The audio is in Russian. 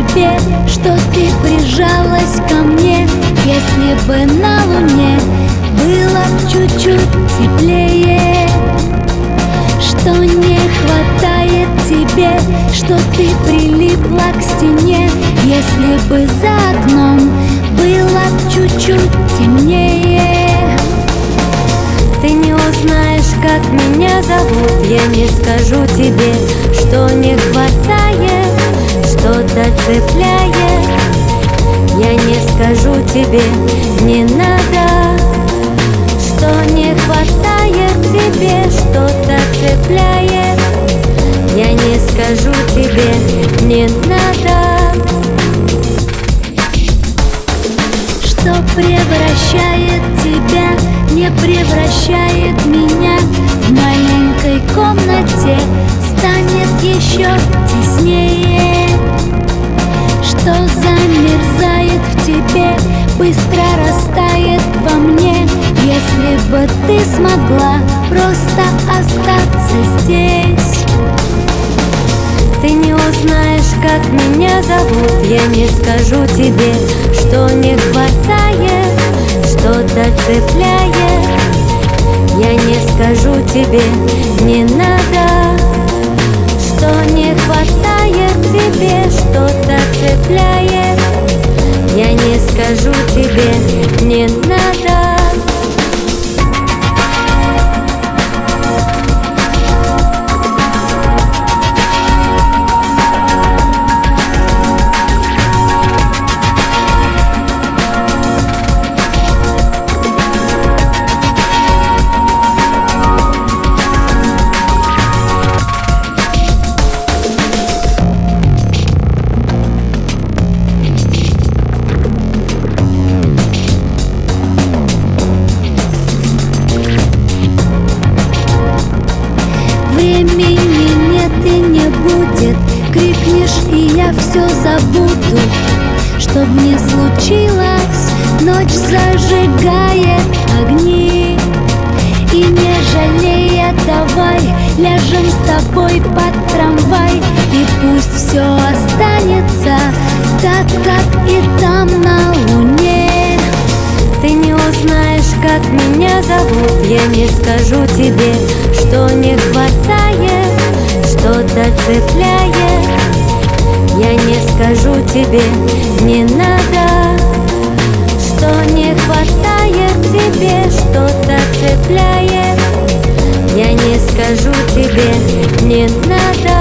тебе, что ты прижалась ко мне. Если бы на луне было чуть-чуть теплее, что не хватает тебе, что ты прилипла к стене. Если бы за окном было чуть-чуть темнее. Ты не узнаешь, как меня зовут, я не скажу тебе, что не хватает, что-то цепляет. Я не скажу тебе, не надо, что не хватает тебе, что-то цепляет. Я не скажу тебе, не надо. Что превращает тебя, не превращает меня. В маленькой комнате станет еще теснее. Что замерзает в тебе, быстро растает во мне. Если бы ты смогла просто остаться здесь. Ты не узнаешь, как меня зовут, я не скажу тебе, что не хватает, что-то цепляет. Я не скажу тебе, не надо, что не хватает тебе, что-то цепляет. Я не скажу тебе, не надо. Времени нет и не будет, крикнешь, и я все забуду. Чтоб не случилось, ночь зажигает огни. И не жалея, давай ляжем с тобой под трамвай. И пусть все останется так, как и там на луне. Ты не узнаешь, как меня зовут, я не скажу тебе, что не хватает, что-то цепляет. Я не скажу тебе, не надо, что не хватает тебе, что-то цепляет. Я не скажу тебе, не надо.